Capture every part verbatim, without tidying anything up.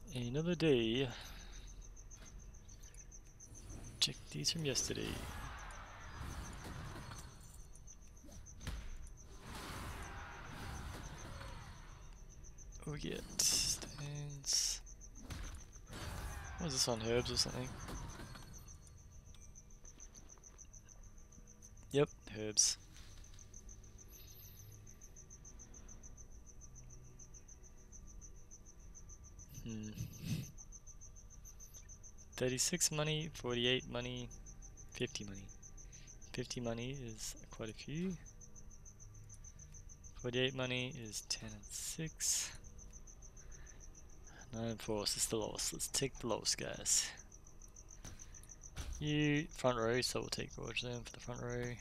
Another day. Check these from yesterday. We get stones. What was this on, herbs or something? Yep, herbs. Hmm. thirty-six money, forty-eight money, fifty money. fifty money is quite a few. forty-eight money is ten and six. nine and four, so it's the lowest. Let's take the lowest, guys. You, front row, so we'll take Gorge then for the front row.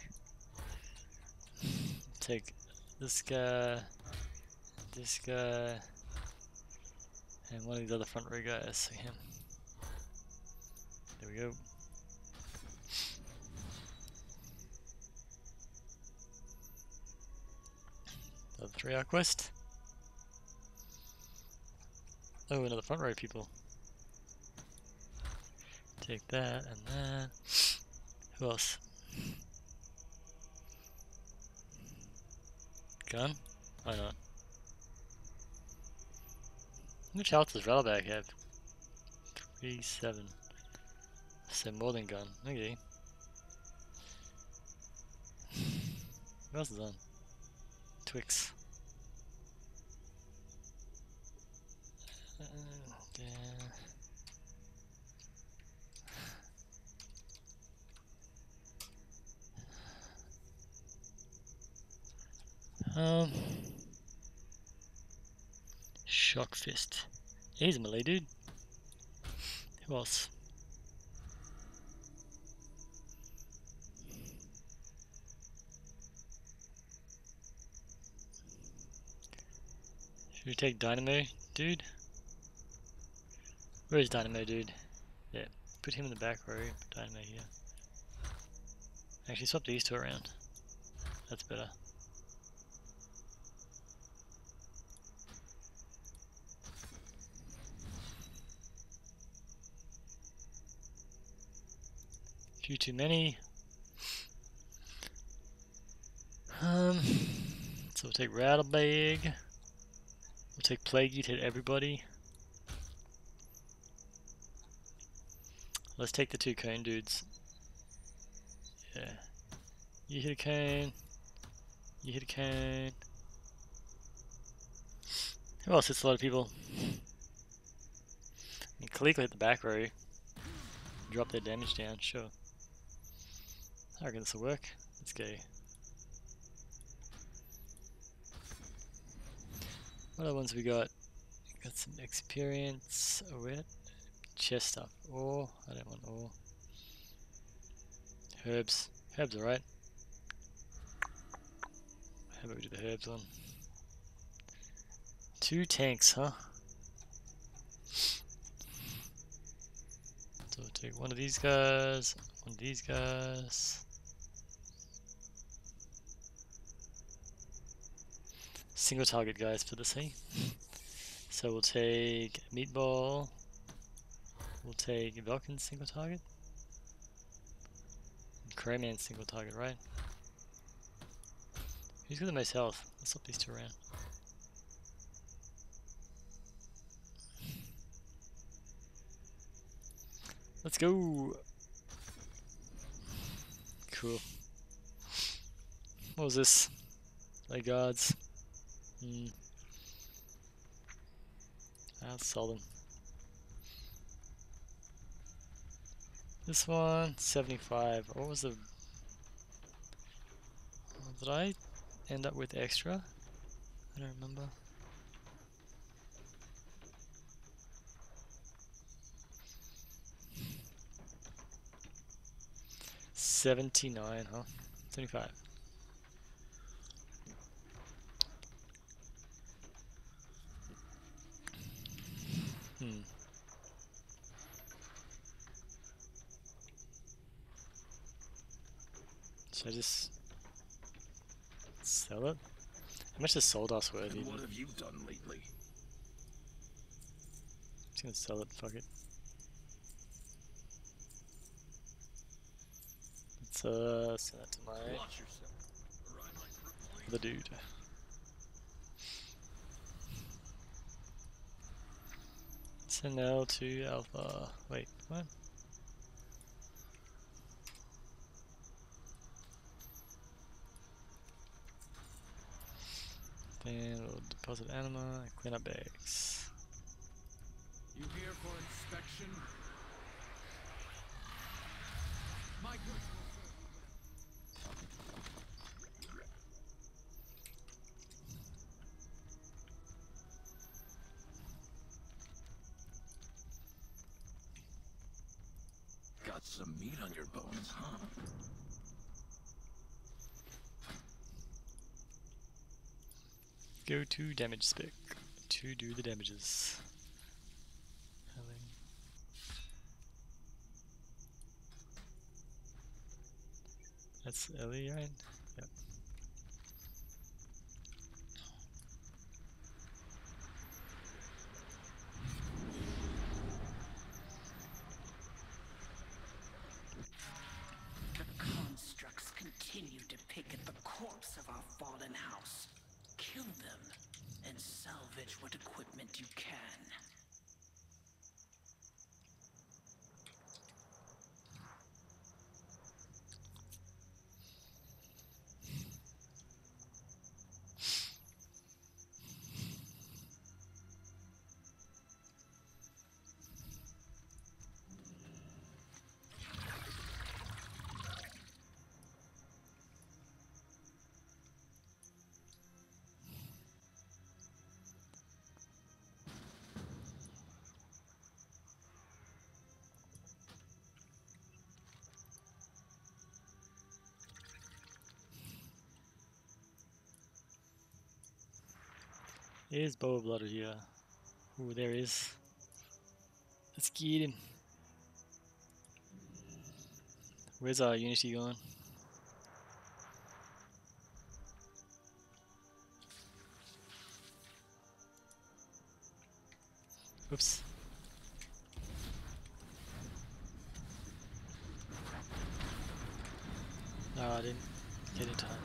Take this guy, this guy, and one of these other front row guys, so him. There we go. Another three hour quest. Oh, another front row people. Take that and that. Who else? Gun? Why not? How much health does Rattlebag have? three, seven. So more than gun. Okay. What else is on? Twix. Uh, yeah. Um. Shock Fist. He's a melee dude. Who else? Should we take Dynamo dude? Where is Dynamo dude? Yeah, put him in the back row. Put Dynamo here. Actually, swap these two around. That's better. Few too many. Um, so we'll take Rattlebag. We'll take Plague Eat, hit everybody. Let's take the two cone dudes. Yeah. You hit a cone. You hit a cone. Who else hits a lot of people? And Kaliko hit the back row. Drop their damage down, sure. I reckon this will work. Let's go. What other ones we got? Got some experience. Oh, wait. Chest stuff. Ore. I don't want ore. Herbs. Herbs alright. How about we do the herbs one? Two tanks, huh? So we'll take one of these guys, one of these guys. Single target guys for this, hey? So we'll take Meatball. We'll take Vulcan single target. And Crowman single target, right? Who's got the most health? Let's swap these two around. Let's go! Cool. What was this? Lay guards. Hmm. I'll sell them. This one, seventy-five. What was the... Did I end up with extra? I don't remember. seventy-nine, huh? seventy-five. Hmm. Should I just sell it? How much is Soul Dust worth? And what have you done lately? Just gonna sell it, fuck it. Let's uh, send that to my other dude. Send L to Alpha. Wait, what? Then we'll deposit anima and clean up bags. You here for inspection? My goods will serve you well. Got some meat on your bones, huh? Go to damage spec to do the damages. That's Ellie, right? Yep. The constructs continue to pick at the corpse of our fallen house. Kill them and salvage what equipment you can. Is Boba Blooded here? Ooh, there is. Let's get him. Where's our Unity going? Oops. No, I didn't get in time.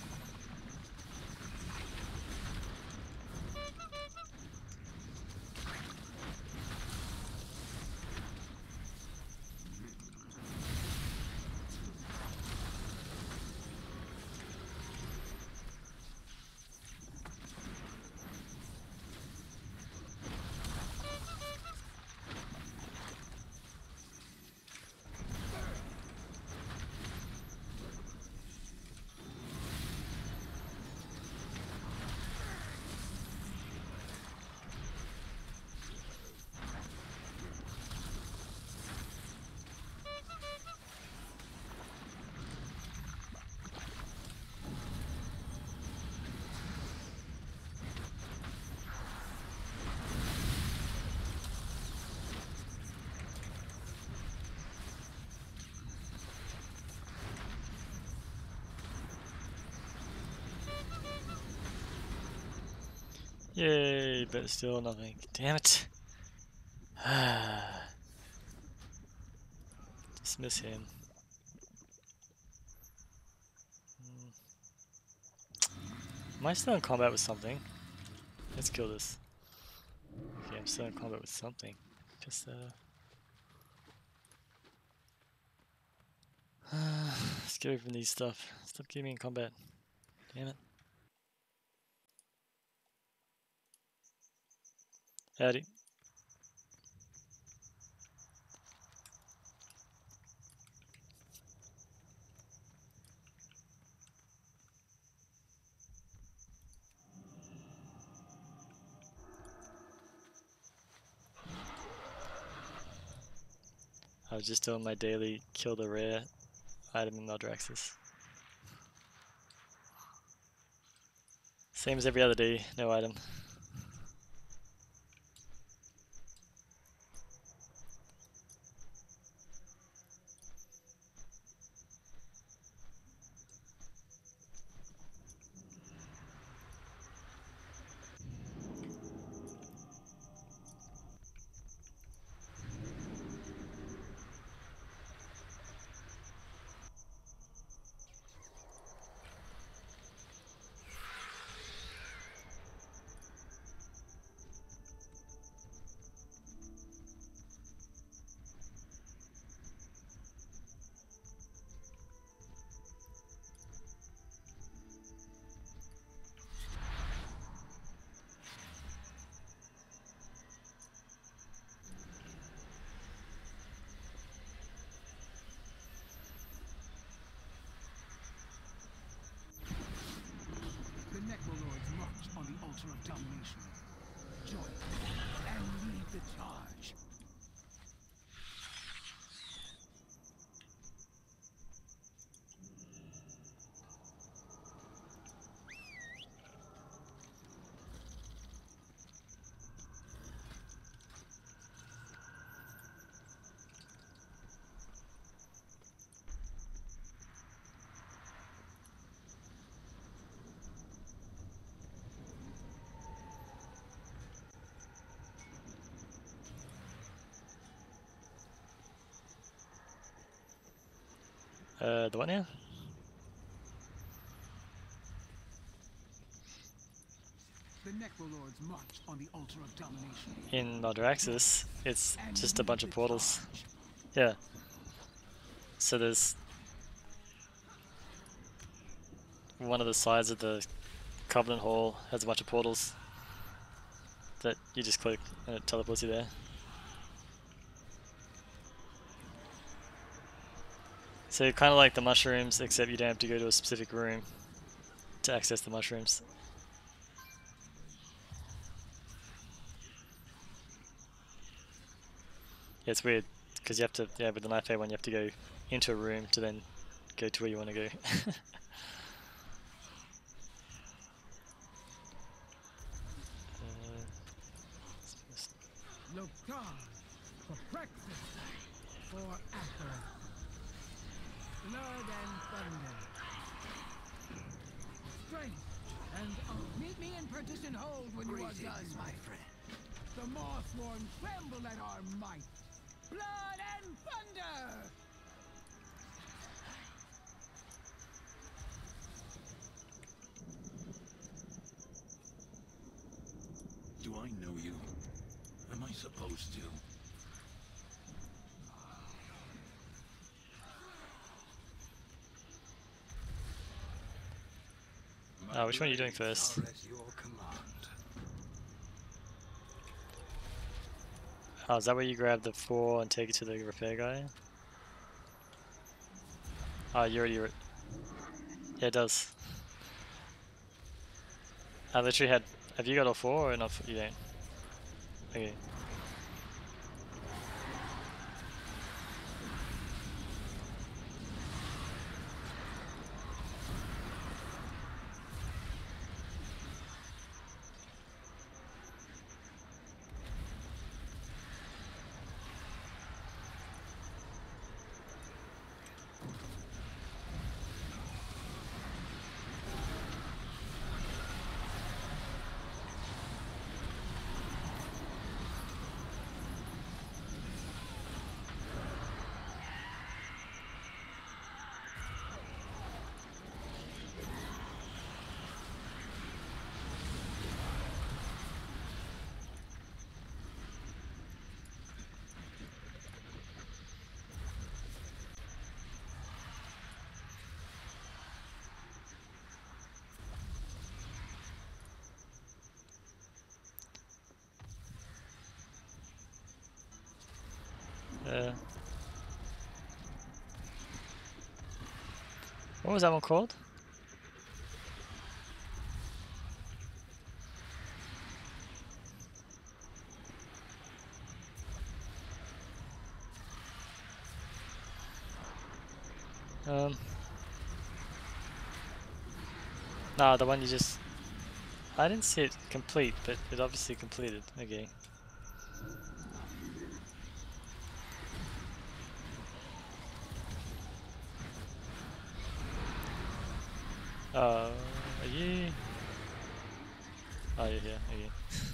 Yay, but still nothing. Damn it. Dismiss him. Hmm. Am I still in combat with something? Let's kill this. Okay, I'm still in combat with something. Piss that off. Let's get away from these stuff. Stop getting me in combat. Damn it. Howdy. I was just doing my daily kill the rare item in Maldraxxus. Same as every other day, no item. join and lead the charge. Uh, the what now? The Necrolords march on the altar of domination. In Maldraxxus, it's just a bunch of portals. Yeah. So there's one of the sides of the Covenant Hall has a bunch of portals that you just click and it teleports you there. So kind of like the mushrooms, except you don't have to go to a specific room to access the mushrooms. Yeah, it's weird because you have to, yeah, with the Nightfare one, you have to go into a room to then go to where you want to go. Lokar, for breakfast, for Athos. Blood and thunder. Strength and oath. Meet me in Perdition Hold when you are done, my friend. The Mothworn tremble at our might. Blood and thunder! Do I know you? Am I supposed to? Uh, which one are you doing first? Oh, is that where you grab the four and take it to the repair guy? Oh, you already... Re yeah, it does. I literally had... Have you got all four or not? You don't? Okay. Uh, what was that one called? Um, no, the one you just... I didn't see it complete, but it obviously completed. Okay. Uh, are you... Oh, you're here. Okay.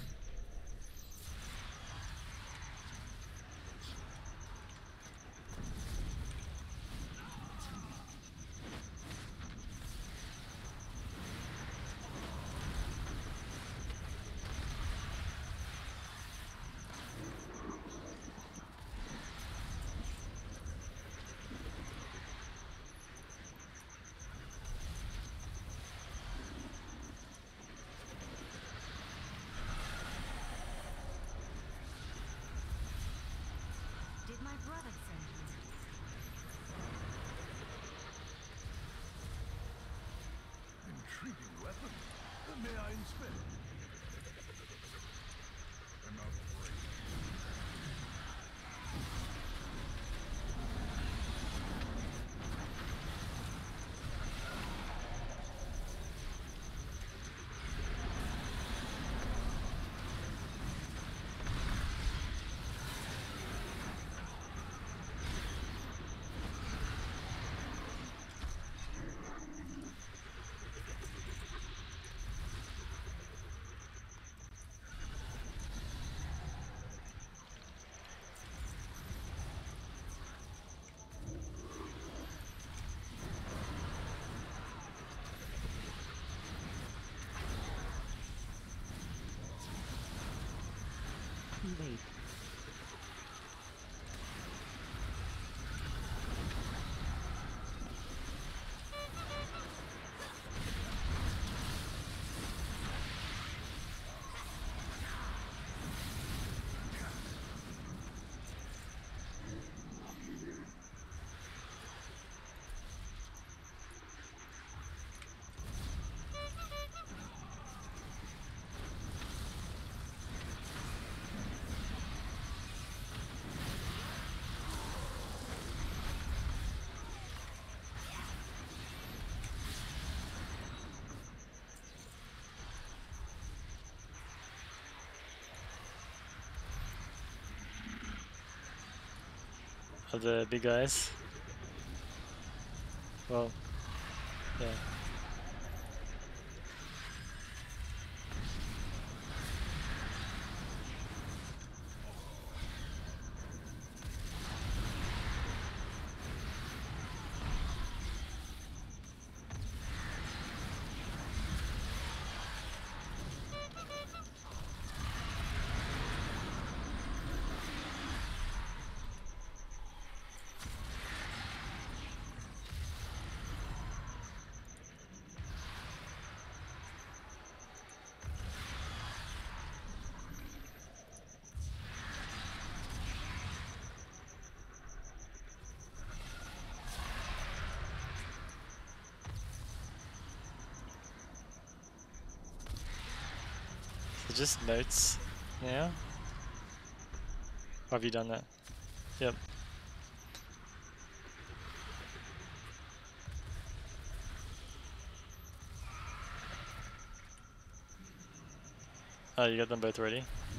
Did my brother send you? Intriguing weapon. May I inspect? too late. Of the big guys. Well, yeah. So just notes now. Or have you done that? Yep. Oh, you got them both ready?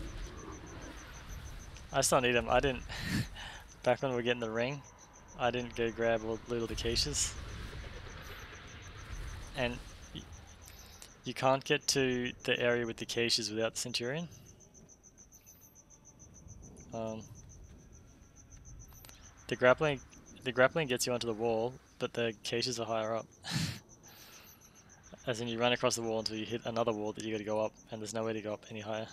I still need them. I didn't... Back when we were getting the ring, I didn't go grab or loot all the caches. And y you can't get to the area with the caches without the Centurion. Um, the grappling, the grappling gets you onto the wall, but the caches are higher up. As in, you run across the wall until you hit another wall that you got to go up, and there's no way to go up any higher.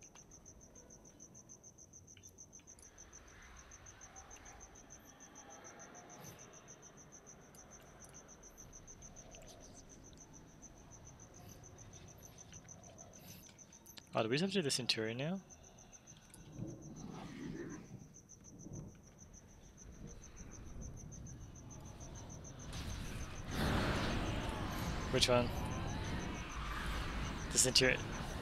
Oh, do we just have to do the Centurion now? Which one? The Centurion.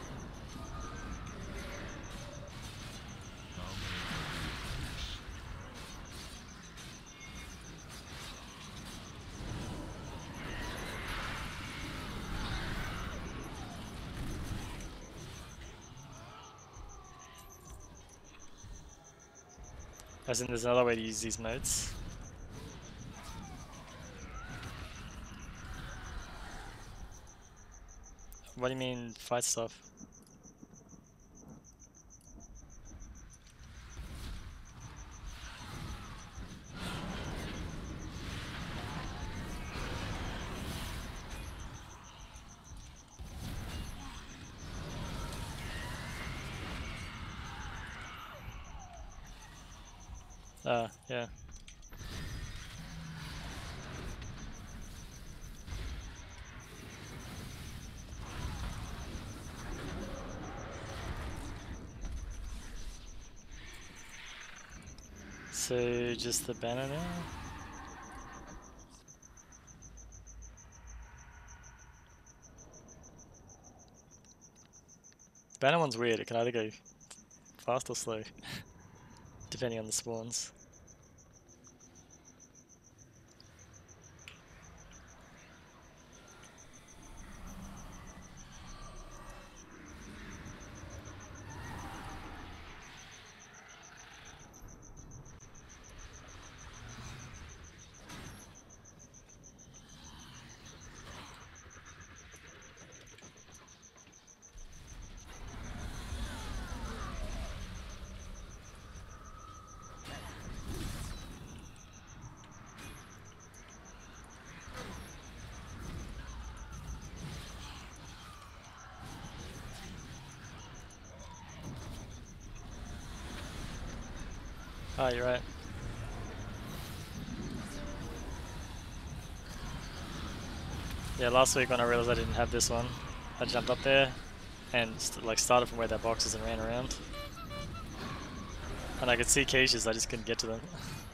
As in, there's another way to use these modes. What do you mean, fight stuff? Ah, yeah. So, just the banner now? The banner one's weird, it can either go fast or slow, depending on the spawns. Oh, you're right. Yeah, last week when I realized I didn't have this one, I jumped up there and st like started from where their box is and ran around. And I could see caches, I just couldn't get to them.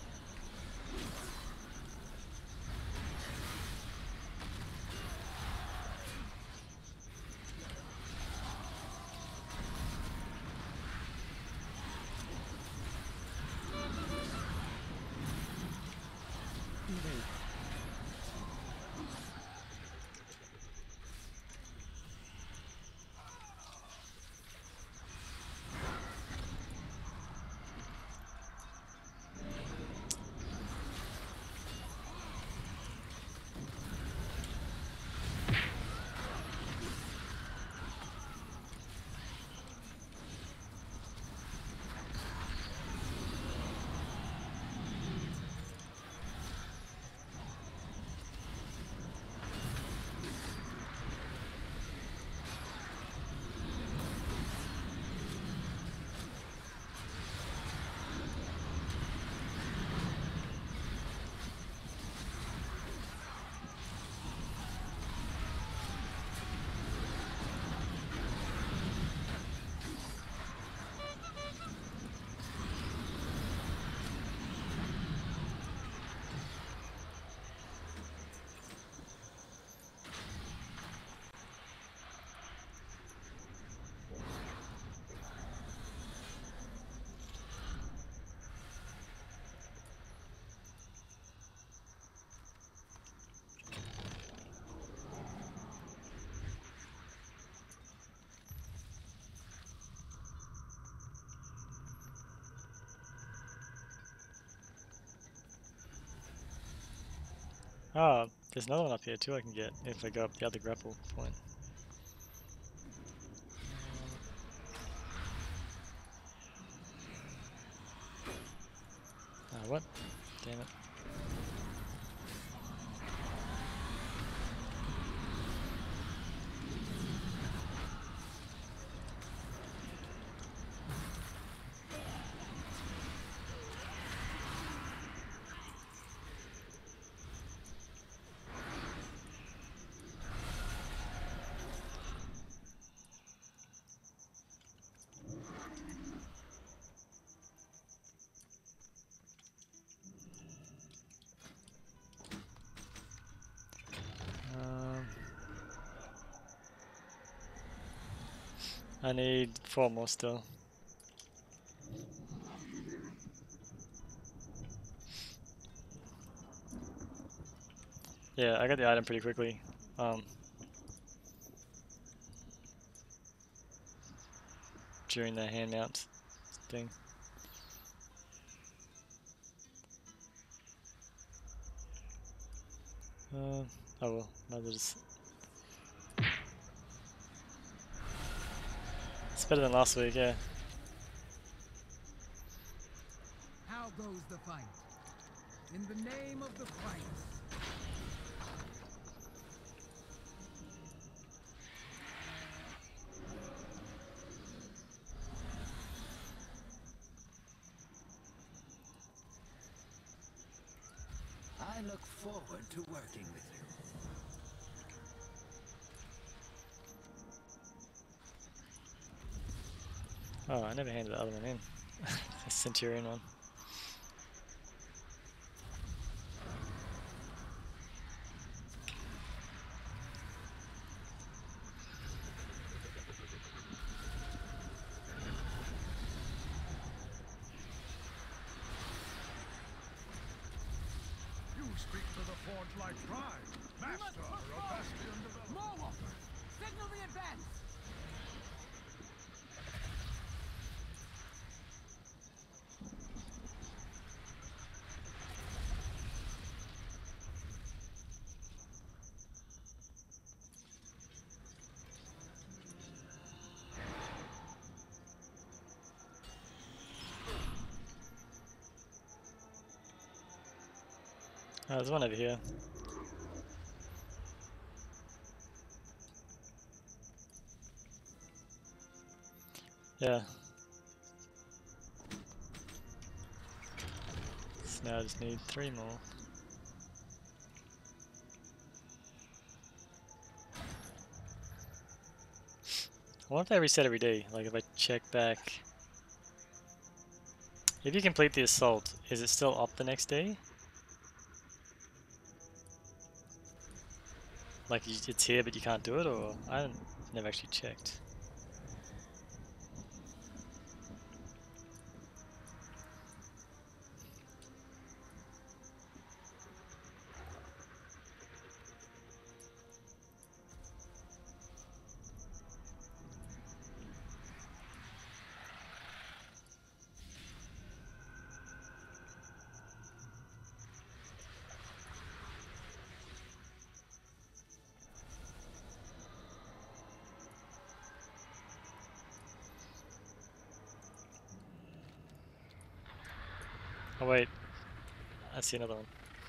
Ah, there's another one up here too I can get if I go up the other grapple point. Ah, what? Damn it. Um, I need four more still. Yeah, I got the item pretty quickly. Um, during the hand mount thing. Uh, oh well, might as well just... It's better than last week, yeah. How goes the fight? In the name of the fight. I look forward to working with you. Oh, I never handed the other one in. The Centurion one. You speak to the Forge-like tribe, master of Bastion development. More Walker! Signal the advance! Oh, there's one over here. Yeah. So now I just need three more. I wonder if they reset every day. Like if I check back, if you complete the assault, is it still up the next day? Like it's here but you can't do it, or I haven't never actually checked. Oh wait, I see another one.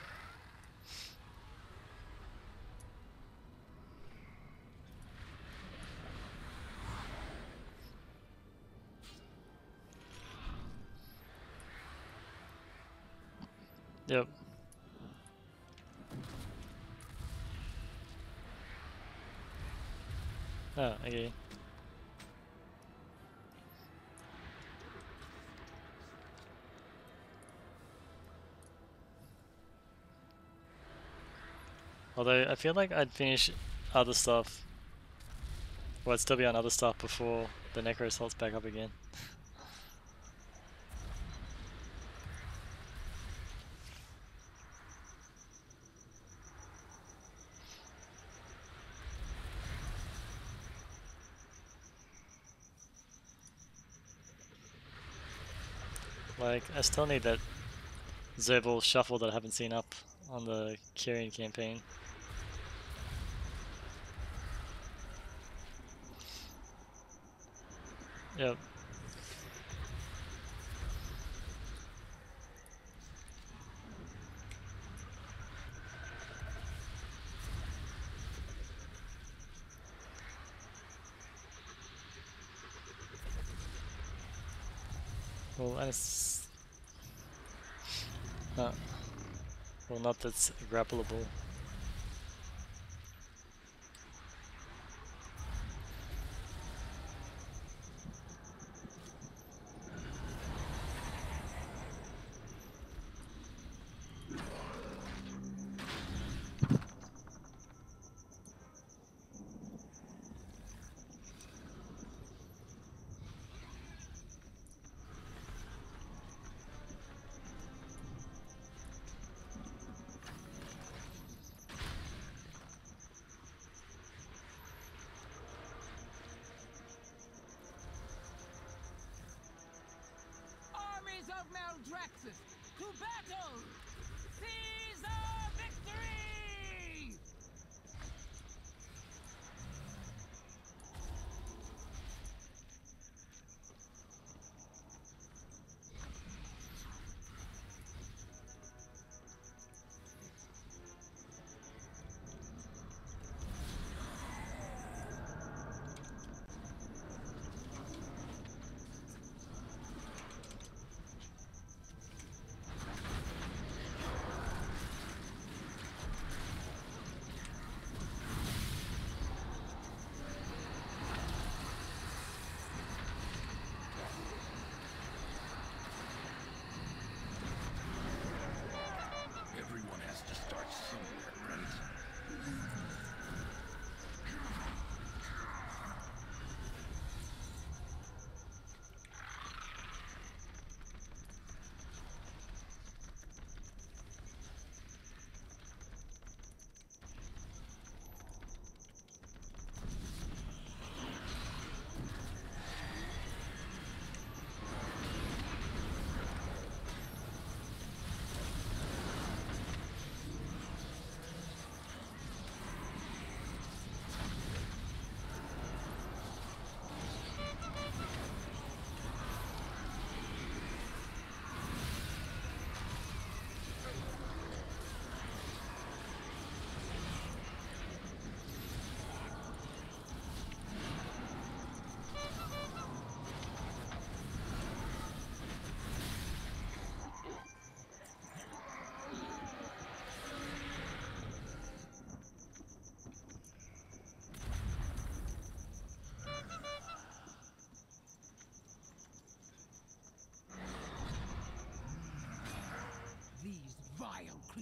Yep. Oh, okay. Although I feel like I'd finish other stuff, or I'd still be on other stuff before the Necro Assault's back up again. Like, I still need that Zerval shuffle that I haven't seen up on the Kyrian campaign. Yep. Well, and it's... Uh, well, not that's grappleable. Armies of Maldraxxus, to battle! Seize our victory!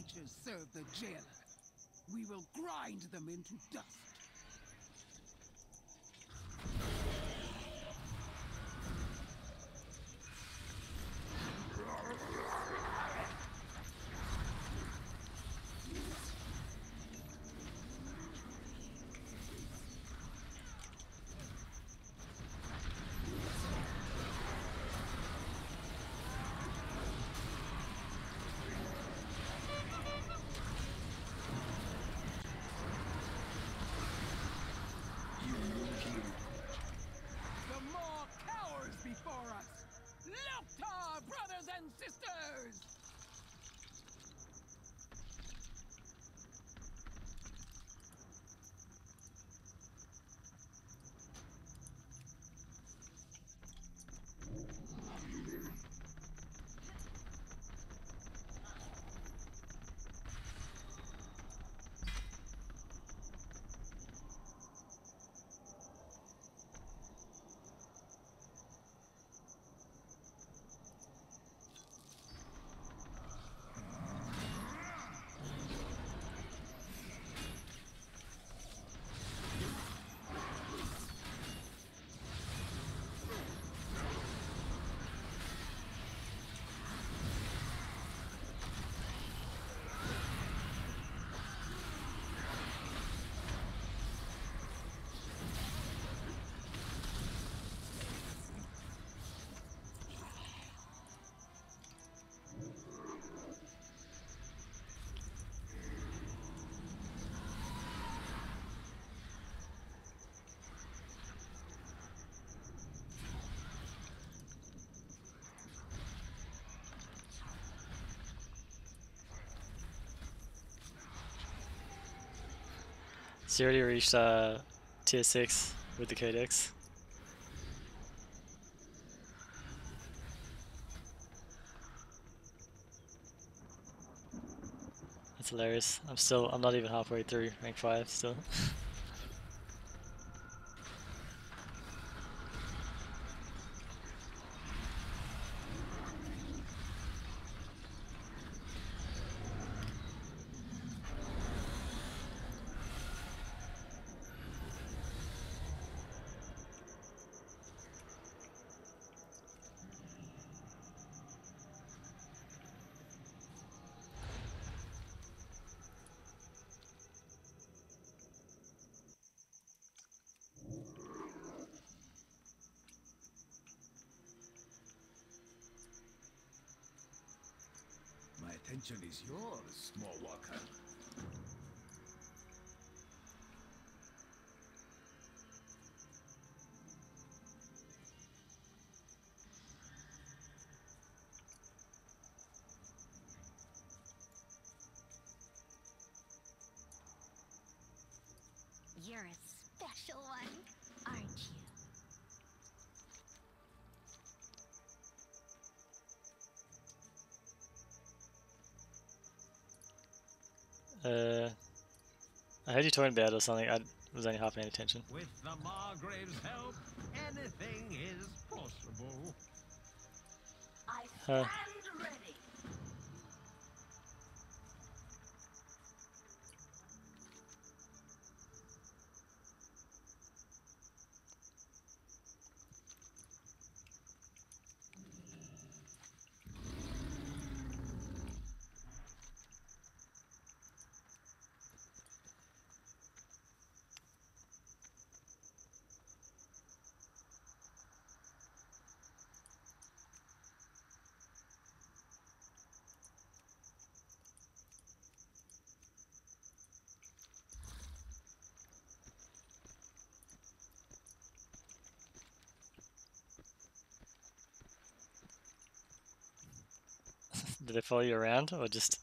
creatures serve the jailer. We will grind them into dust. The more cowards before us! Loktar, brothers and sisters! So you already reached uh, tier six with the Codex. That's hilarious. I'm still, I'm not even halfway through rank five still. My attention is yours, small walker. You're a special one, aren't you? Uh, I heard you talking about it or something. I was only half paying attention. With the Margrave's help, anything is possible. I Huh. stand ready. Did they follow you around or just?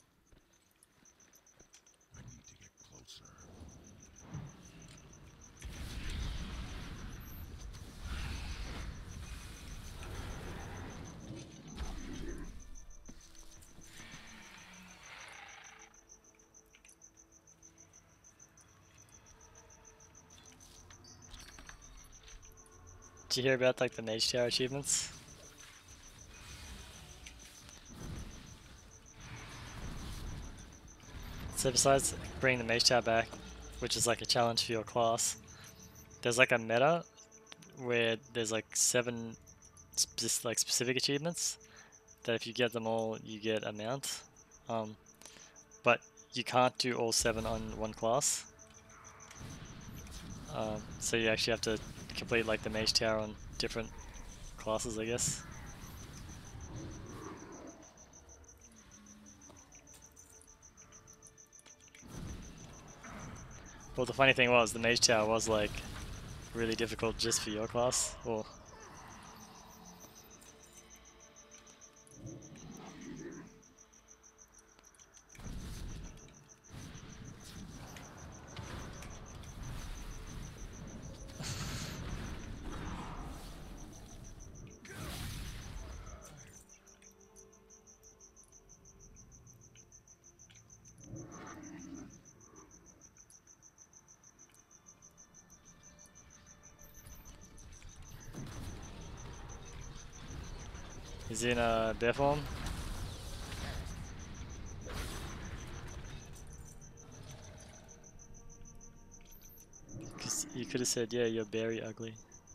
I need to get closer. Did you hear about like the Mage Tower achievements? So besides bringing the Mage Tower back, which is like a challenge for your class, there's like a meta where there's like seven spe like specific achievements that if you get them all, you get a mount. Um, but you can't do all seven on one class. Um, so you actually have to complete like the Mage Tower on different classes, I guess. Well, the funny thing was the Mage Tower was like really difficult just for your class. Or he's in a bear form. Cause you could have said, yeah, you're very ugly.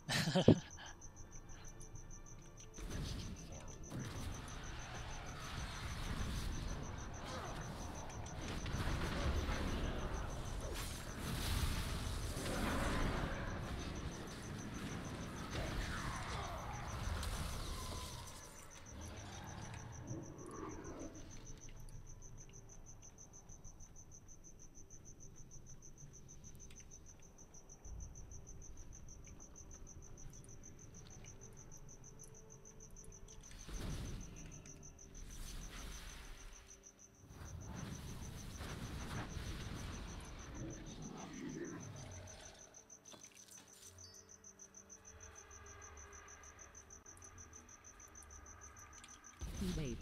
Wait.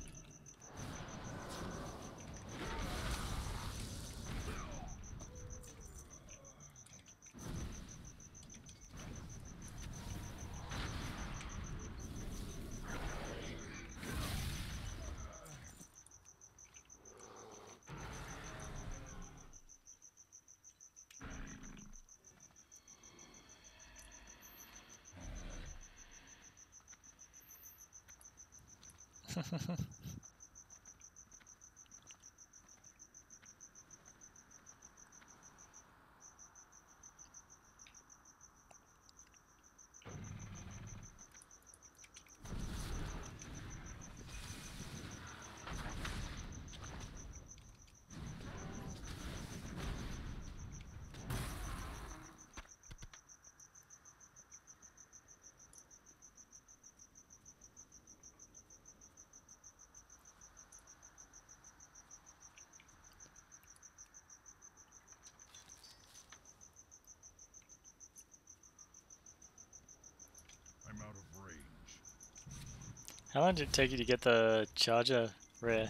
I'm out of range. How long did it take you to get the charger rare?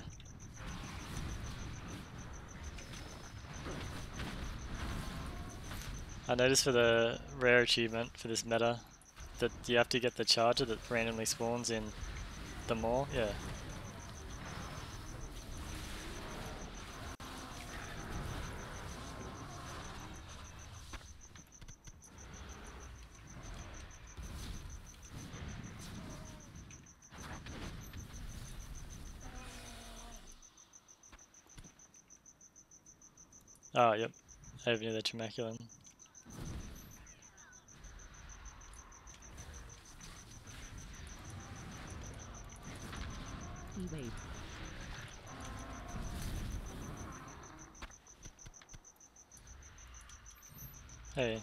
I noticed for the rare achievement for this meta that you have to get the charger that randomly spawns in the mall. Yeah. Oh, yep. Over near the Tremaculum. Wait. Hey.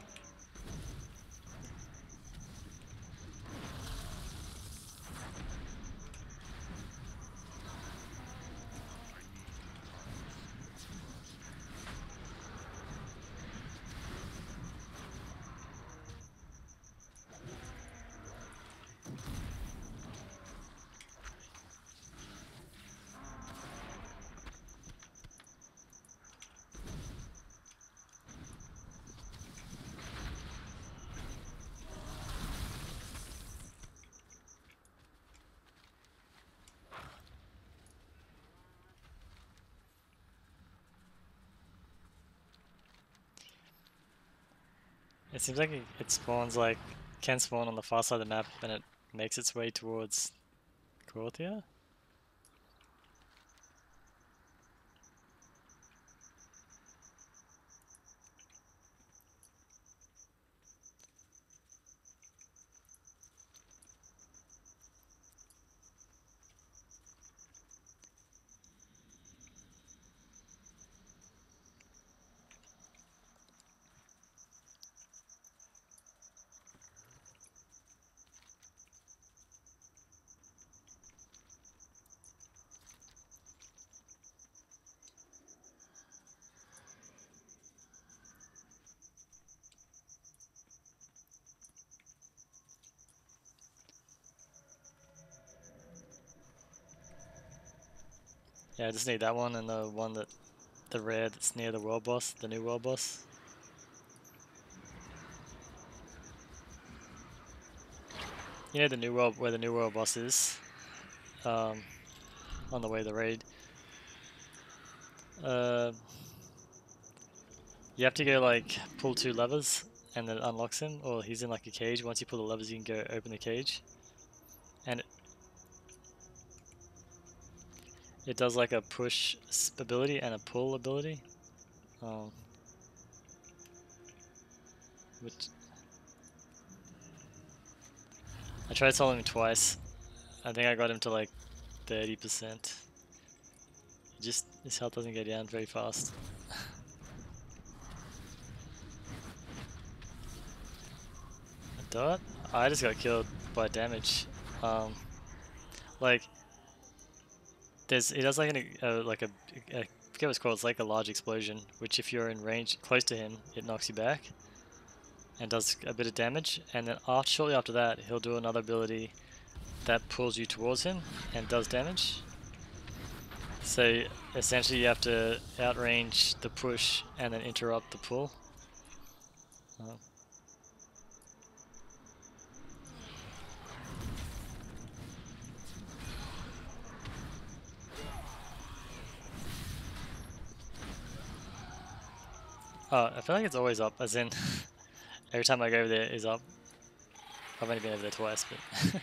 It seems like it, it spawns like can spawn on the far side of the map and it makes its way towards Korthia. Yeah, I just need that one and the one that the rare that's near the world boss, the new world boss. You know the new world where the new world boss is, um, on the way to the raid. Uh, you have to go like pull two levers and then it unlocks him, or he's in like a cage. Once you pull the levers, you can go open the cage, and it, it does like a push ability and a pull ability. Um, which I tried soloing him twice. I think I got him to like thirty percent. Just his health doesn't go down very fast. A dot? I just got killed by damage. Um, like there's he does like an uh, like a, a I forget what it's called. It's like a large explosion, which if you're in range close to him, it knocks you back and does a bit of damage. And then after, shortly after that, he'll do another ability that pulls you towards him and does damage. So essentially, you have to outrange the push and then interrupt the pull. Uh, Oh, I feel like it's always up, as in every time I go over there is up. I've only been over there twice, but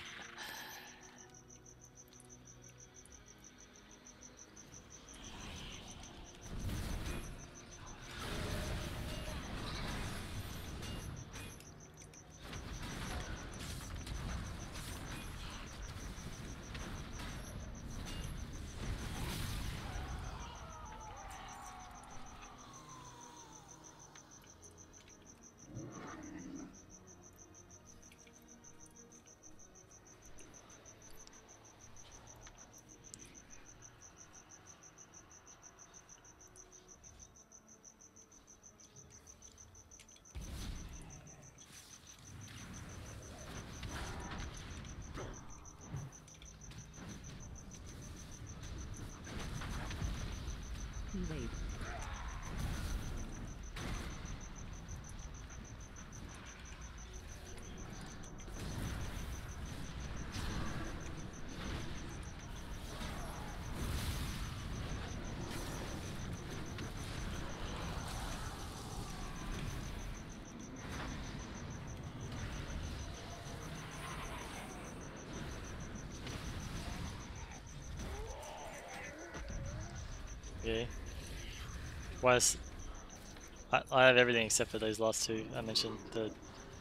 Wait. yeah. Why is I, I have everything except for those last two I mentioned. The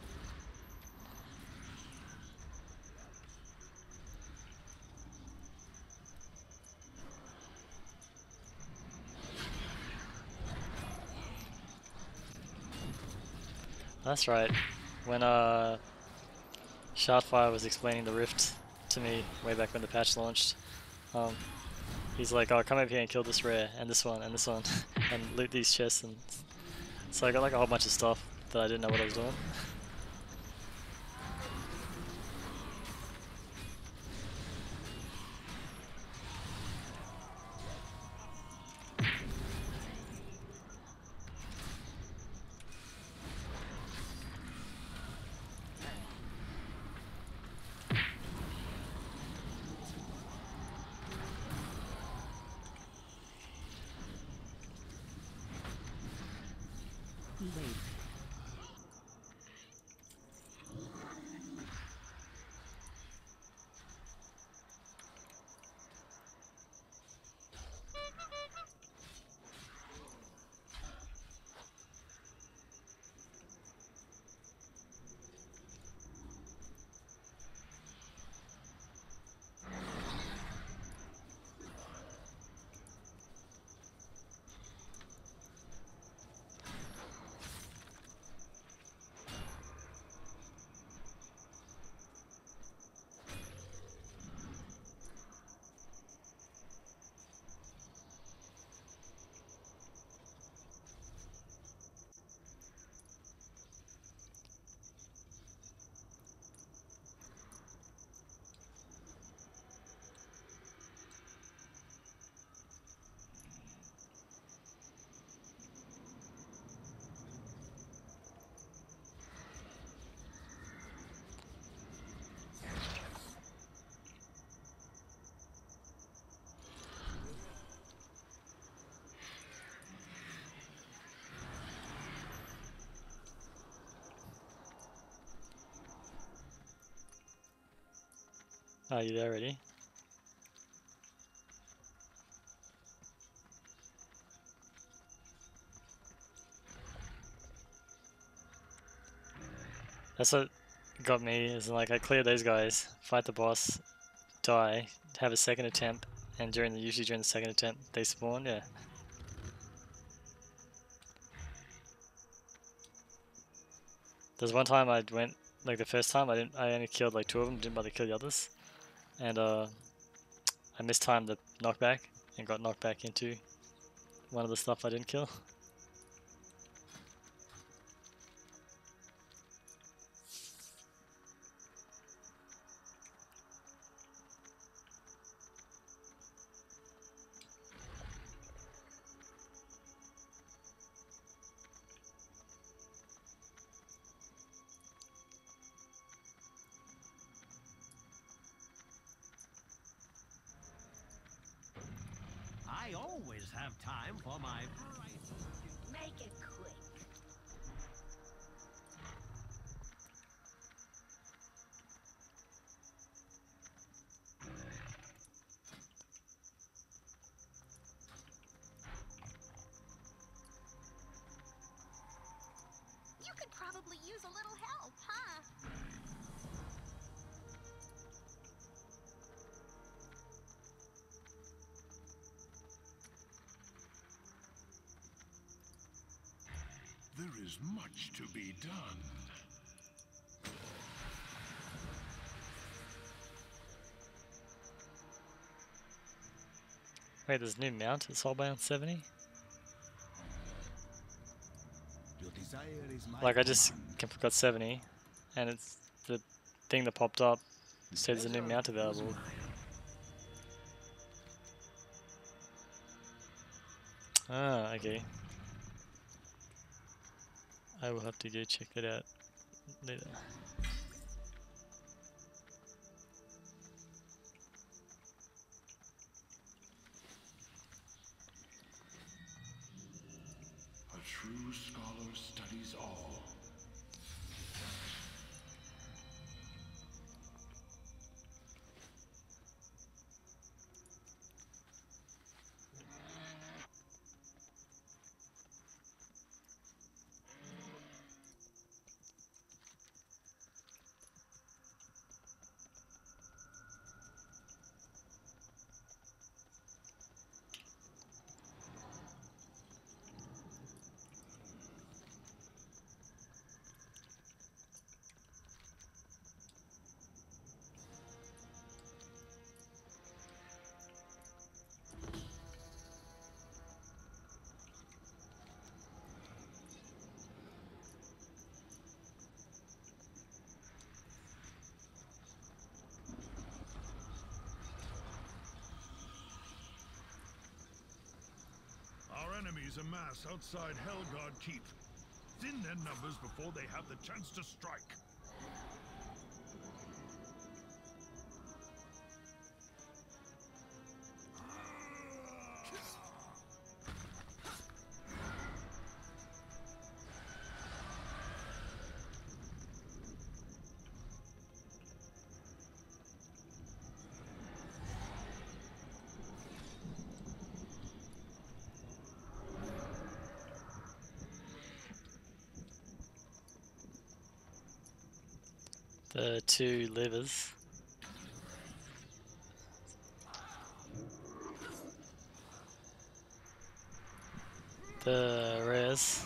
That's right. When uh, Shardfire was explaining the Rift to me way back when the patch launched, um, he's like, "Oh, come over here and kill this rare and this one and this one, and loot these chests." And so I got like a whole bunch of stuff that I didn't know what I was doing. Wait. Oh, you there already? That's what got me, is like I clear those guys, fight the boss, die, have a second attempt, and during the usually during the second attempt they spawn, yeah. There's one time I went, like the first time I didn't I only killed like two of them, didn't bother to kill the others. And uh I mistimed the knockback and got knocked back into one of the stuff I didn't kill. I always have time for my Make it quick. You could probably use a little help, huh? There is much to be done. Wait, there's a new mount at Soulbound seventy? Your desire is my Like I just got seventy, and it's the thing that popped up said there's a new mount available. Ah, okay. I will have to go check that out later. A true scholar studies all. Our enemies amass outside Helgard Keep. Thin their numbers before they have the chance to strike. The two levers. The res.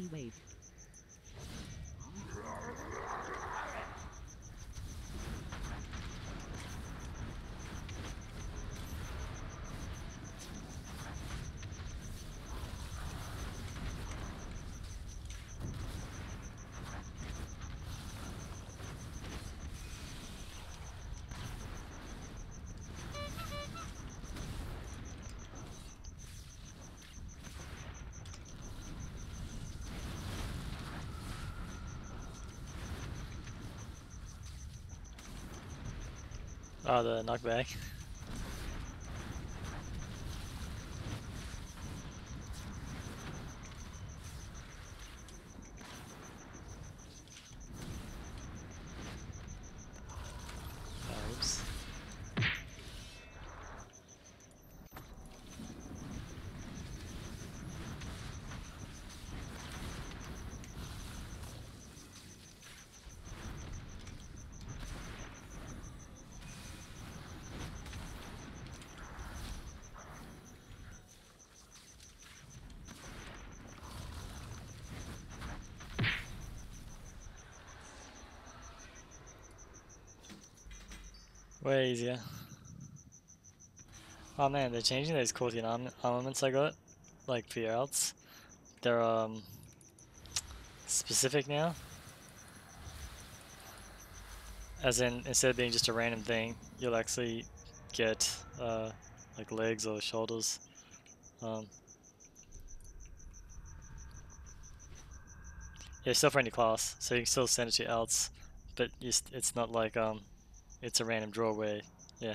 He waved. Oh, the knockback. Oh, oops. Way easier. Oh man, they're changing those Courtian arm armaments I got, like for your outs. They're um specific now. As in, instead of being just a random thing, you'll actually get uh, like legs or shoulders. Um, yeah, still for any class, so you can still send it to your outs, but you st it's not like um, it's a random draw where, yeah.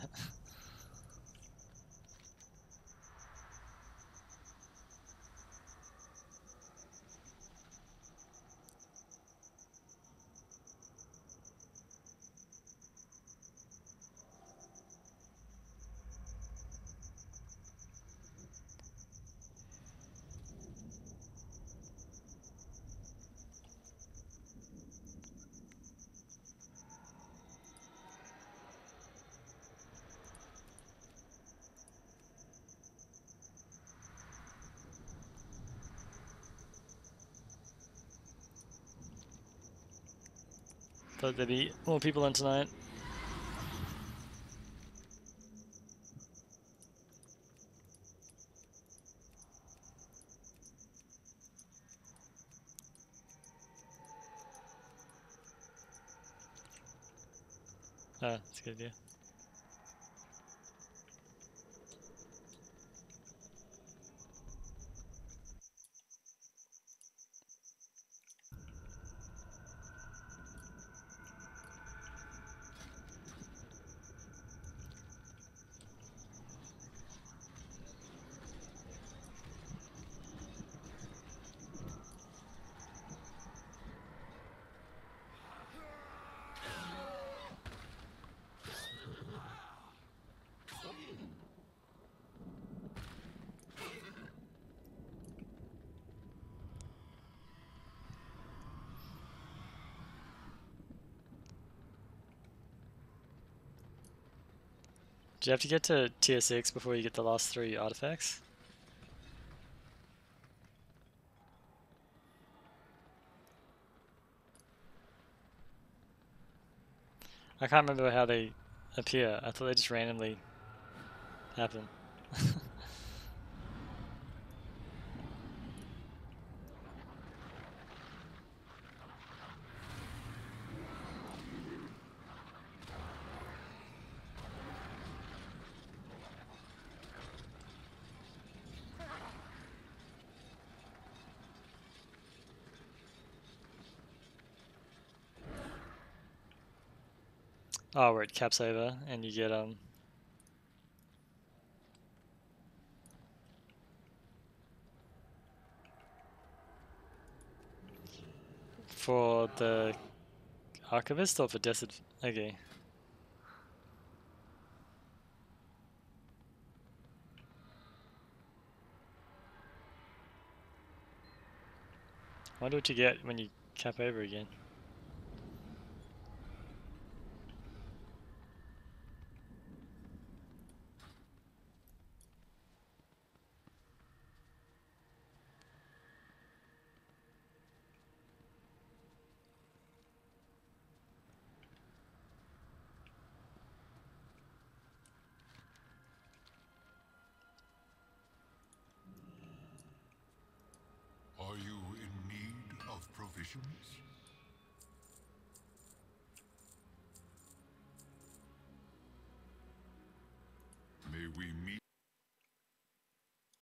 Thought there'd be more people in tonight. Ah, that's a good idea. Do you have to get to tier six before you get the last three artifacts? I can't remember how they appear. I thought they just randomly happen. Oh, where it caps over and you get um for the archivist or for desert. Okay. I wonder what you get when you cap over again. Patience. May we meet.